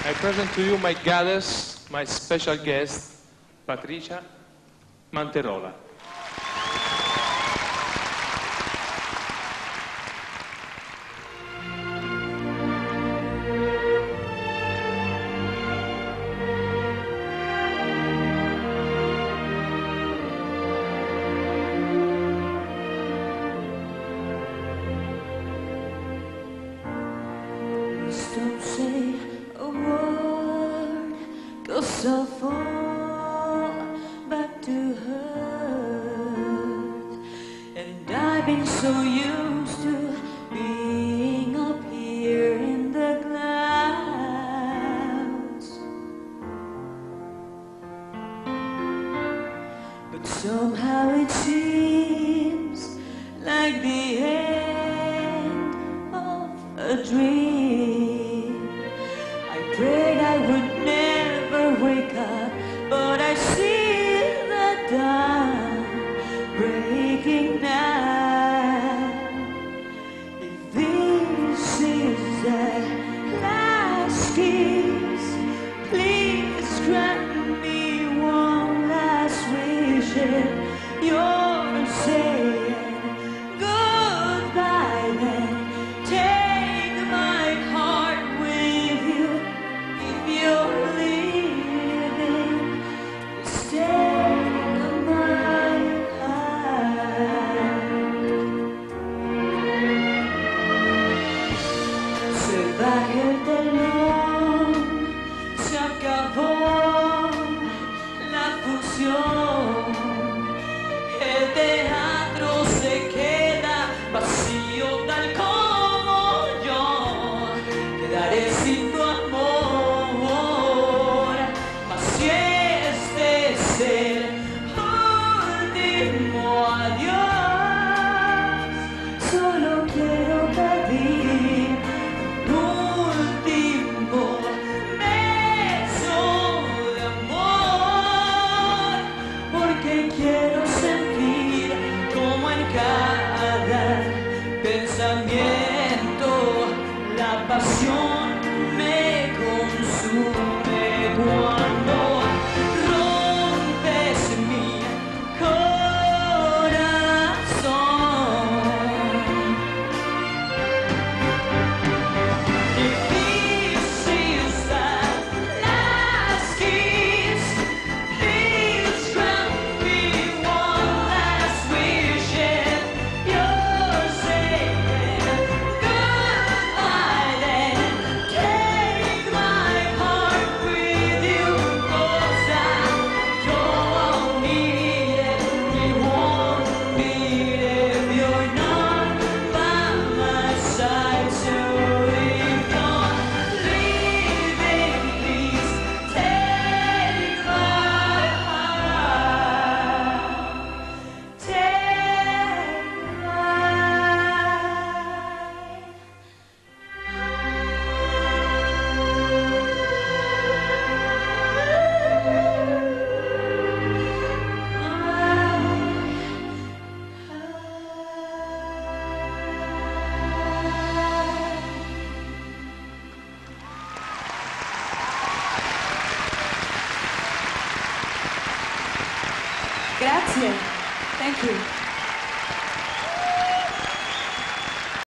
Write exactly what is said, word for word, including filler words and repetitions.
I present to you my goddess, my special guest, Patricia Manterola. Don't say a word, 'cause I'll fall back to hurt. And I've been so used to being up here in the clouds, but somehow it seems like the end of a dream. Prayed I would never wake up, but I see the dawn breaking now. If this is the last kiss, please grant me one last wish. You're saying goodbye then. Take my heart with you. You're leaving, stay on my heart. Se va el telón, se acabó la función. El teatro se queda vacío tal como yo. Quedaré sin tu amor. El último adiós, solo quiero pedir un último beso de amor, porque quiero sentir como en cada pensamiento la pasión me consume cuando Grazie. Thank you.